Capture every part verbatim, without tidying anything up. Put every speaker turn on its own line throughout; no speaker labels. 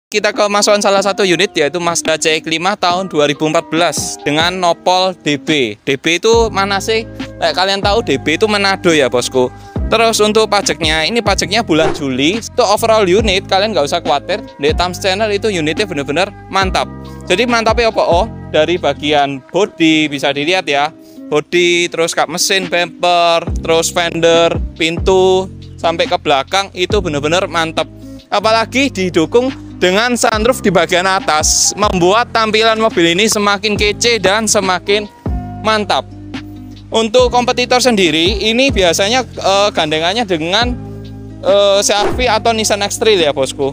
Kita kemasukan salah satu unit yaitu Mazda C X lima tahun dua ribu empat belas dengan nopol D B. D B itu mana sih? Kayak kalian tahu D B itu Manado ya bosku. Terus untuk pajaknya, ini pajaknya bulan Juli. Untuk overall unit kalian nggak usah khawatir. Di Tams Channel itu unitnya bener-bener mantap. Jadi mantapnya apa? Oh, dari bagian body bisa dilihat ya. Body, terus kap mesin, bumper, terus fender, pintu sampai ke belakang itu bener-bener mantap. Apalagi didukung dengan sunroof di bagian atas, membuat tampilan mobil ini semakin kece dan semakin mantap. Untuk kompetitor sendiri, ini biasanya uh, gandengannya dengan uh, C R V atau Nissan X-Trail ya bosku.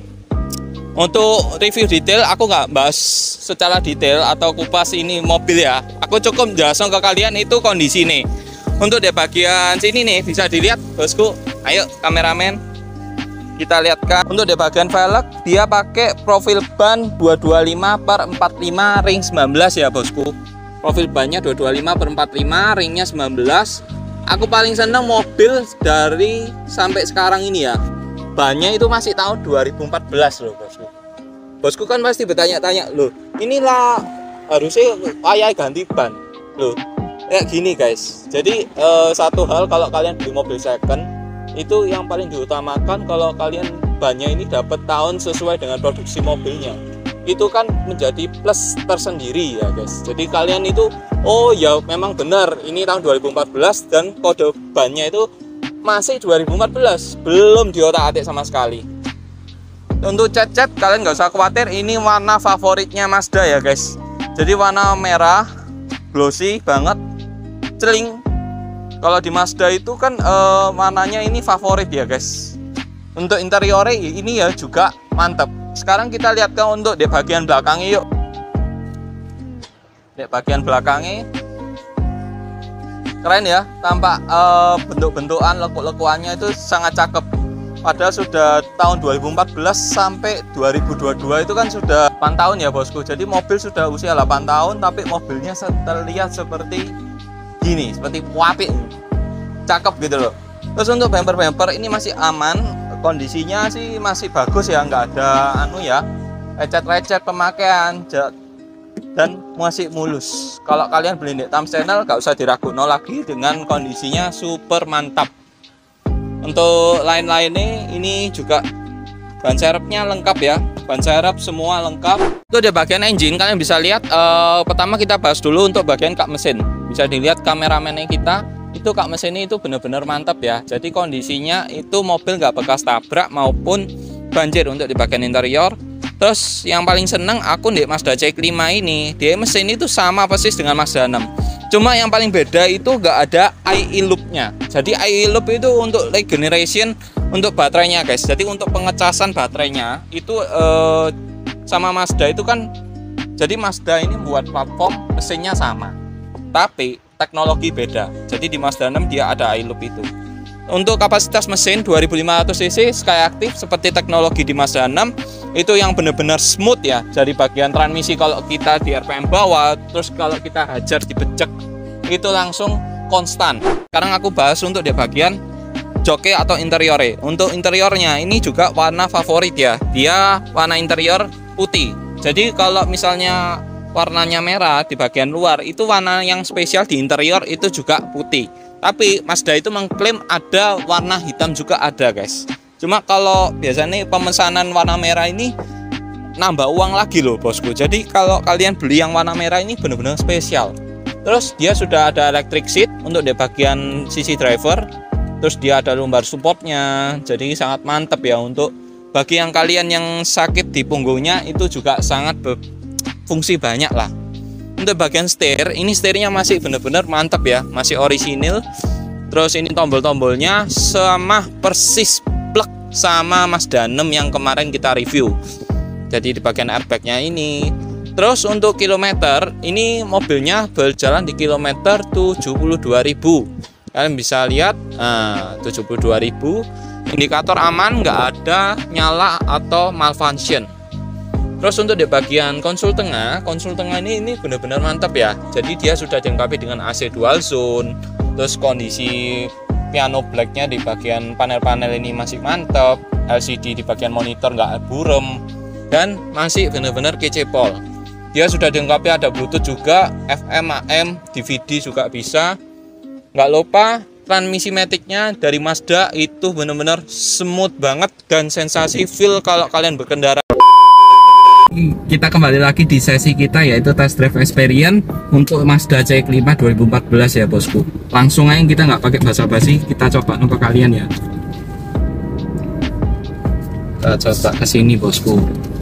Untuk review detail, aku nggak bahas secara detail atau kupas ini mobil ya. Aku cukup jelasin ke kalian itu kondisi nih. Untuk di bagian sini nih, bisa dilihat bosku. Ayo kameramen, kita lihatkan. Untuk di bagian velg, dia pakai profil ban dua dua lima per empat puluh lima ring sembilan belas ya bosku. Profil bannya dua dua lima per empat puluh lima, ringnya sembilan belas. Aku paling seneng mobil dari sampai sekarang ini ya, bannya itu masih tahun dua ribu empat belas loh bosku. Bosku kan pasti bertanya-tanya, loh inilah harusnya ayah ganti ban loh. Kayak gini guys. Jadi eh, satu hal kalau kalian beli mobil second, itu yang paling diutamakan kalau kalian bannya ini dapat tahun sesuai dengan produksi mobilnya. Itu kan menjadi plus tersendiri ya guys. Jadi kalian itu, oh ya memang benar ini tahun dua ribu empat belas dan kode bannya itu masih dua ribu empat belas, belum diotak-atik sama sekali. Untuk cat-cat kalian nggak usah khawatir, ini warna favoritnya Mazda ya guys. Jadi warna merah, glossy banget, celing. Kalau di Mazda itu kan eh, warnanya ini favorit ya guys. Untuk interiornya ini ya juga mantap. Sekarang kita lihat ke untuk di bagian belakangnya yuk. Di bagian belakangnya keren ya, tampak eh, bentuk-bentukan lekuk-lekuannya itu sangat cakep. Padahal sudah tahun dua ribu empat belas sampai dua ribu dua puluh dua itu kan sudah delapan tahun ya bosku. Jadi mobil sudah usia delapan tahun tapi mobilnya terlihat seperti gini, seperti apik, cakep gitu loh. Terus untuk bumper-bumper ini masih aman, kondisinya sih masih bagus ya, nggak ada anu ya, lecet-lecet pemakaian dan masih mulus. Kalau kalian beli di Tams Channel nggak usah diragukan lagi, dengan kondisinya super mantap. Untuk lain-lainnya ini juga ban serepnya lengkap ya, ban serep semua lengkap. Itu di bagian engine kalian bisa lihat, eh, pertama kita bahas dulu untuk bagian kap mesin. Bisa dilihat kameramennya kita, itu kap mesinnya itu benar-benar mantap ya. Jadi kondisinya itu mobil nggak bekas tabrak maupun banjir. Untuk di bagian interior, terus yang paling seneng aku di Mazda C X lima ini, dia mesin itu sama persis dengan Mazda enam. Cuma yang paling beda itu nggak ada I E loop-nya. Jadi I E loop itu untuk regeneration untuk baterainya guys. Jadi untuk pengecasan baterainya itu eh, sama Mazda itu kan, jadi Mazda ini buat platform mesinnya sama, tapi teknologi beda. Jadi di Mazda enam dia ada I E loop itu. Untuk kapasitas mesin dua ribu lima ratus cc Skyactiv seperti teknologi di Mazda enam itu yang benar-benar smooth ya. Dari bagian transmisi kalau kita di R P M bawah, terus kalau kita hajar dibecek itu langsung konstan. Sekarang aku bahas untuk di bagian joki atau interiornya. Untuk interiornya ini juga warna favorit ya, dia warna interior putih. Jadi kalau misalnya warnanya merah di bagian luar, itu warna yang spesial di interior itu juga putih. Tapi Mazda itu mengklaim ada warna hitam juga ada guys. Cuma kalau biasanya pemesanan warna merah ini nambah uang lagi loh bosku. Jadi kalau kalian beli yang warna merah ini benar-benar spesial. Terus dia sudah ada electric seat untuk di bagian sisi driver. Terus dia ada lumbar supportnya. Jadi sangat mantap ya, untuk bagi yang kalian yang sakit di punggungnya itu juga sangat fungsi banyak lah. Untuk bagian setir, ini setirnya masih benar-benar mantap ya, masih orisinil. Terus ini tombol-tombolnya sama persis plek sama Mazda enam yang kemarin kita review. Jadi di bagian airbagnya ini. Terus untuk kilometer, ini mobilnya berjalan di kilometer tujuh puluh dua ribu. Kalian bisa lihat, nah, tujuh puluh dua ribu. Indikator aman, nggak ada nyala atau malfunction. Terus untuk di bagian konsol tengah, konsol tengah ini ini benar-benar mantap ya. Jadi dia sudah dilengkapi dengan A C dual zone. Terus kondisi piano blacknya di bagian panel-panel ini masih mantap. L C D di bagian monitor nggak burem. dan masih benar-benar kece pol. Dia sudah dilengkapi ada Bluetooth juga, F M, A M, D V D juga bisa. Nggak lupa transmisi maticnya dari Mazda itu benar-benar smooth banget dan sensasi feel kalau kalian berkendara. Kita kembali lagi di sesi kita yaitu test drive experience untuk Mazda C X lima dua ribu empat belas ya bosku. Langsung aja, kita nggak pakai basa-basi, kita coba ke kalian ya. Kita coba ke sini bosku.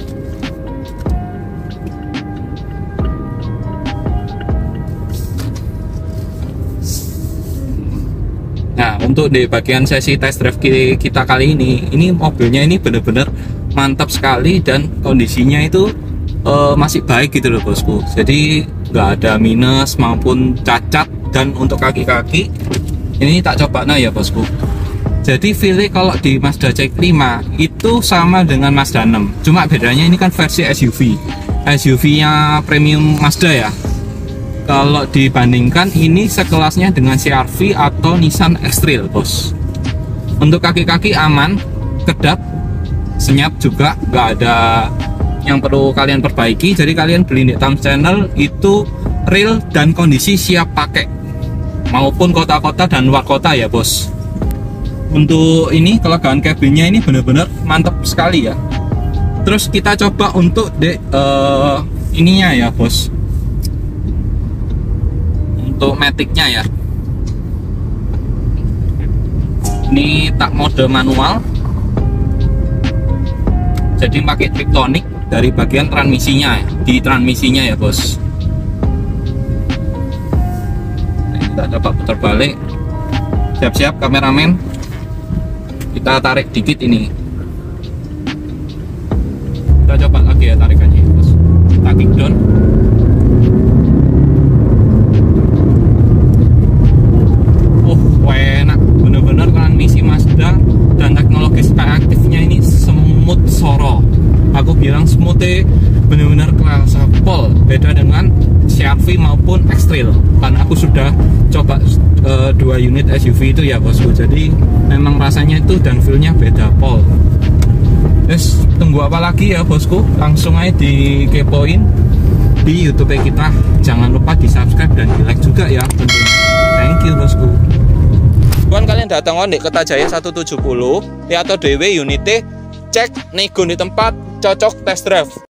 Nah, untuk di bagian sesi test drive kita kali ini, ini mobilnya ini benar-benar mantap sekali dan kondisinya itu uh, masih baik gitu loh bosku. Jadi nggak ada minus maupun cacat, dan untuk kaki-kaki ini tak coba nah ya bosku. Jadi feelnya kalau di Mazda C X lima itu sama dengan Mazda enam, cuma bedanya ini kan versi S U V, S U V-nya premium Mazda ya. Kalau dibandingkan ini sekelasnya dengan C R V atau Nissan X-Trail bos. Untuk kaki-kaki aman, kedap, senyap juga, nggak ada yang perlu kalian perbaiki. Jadi kalian beli di Tams Channel itu real dan kondisi siap pakai, maupun kota-kota dan luar kota ya bos. Untuk ini kelegaan kabinnya ini benar-benar mantap sekali ya. Terus kita coba untuk de, uh, ininya ya bos, untuk maticnya ya. Ini tak mode manual, jadi pakai Triptonic dari bagian transmisinya ya, di transmisinya ya bos. Nah, kita coba putar balik. Siap-siap kameramen, kita tarik dikit ini. Kita coba lagi ya tarikannya ya bos. Kita kick down. Transmisi Mazda dan teknologi aktifnya ini semut soro. Aku bilang smoothnya benar-benar kerasa pol, beda dengan C R V maupun X-Trail. Karena aku sudah coba uh, dua unit S U V itu ya bosku, jadi memang rasanya itu dan feelnya beda pol. Yes, tunggu apa lagi ya bosku, langsung aja dikepoin di YouTube kita. Jangan lupa di subscribe dan di like juga ya tentunya. Thank you bosku. Kan kalian datang di Kertajaya seratus tujuh puluh, lihat D W unitnya, cek nego di tempat, cocok test drive.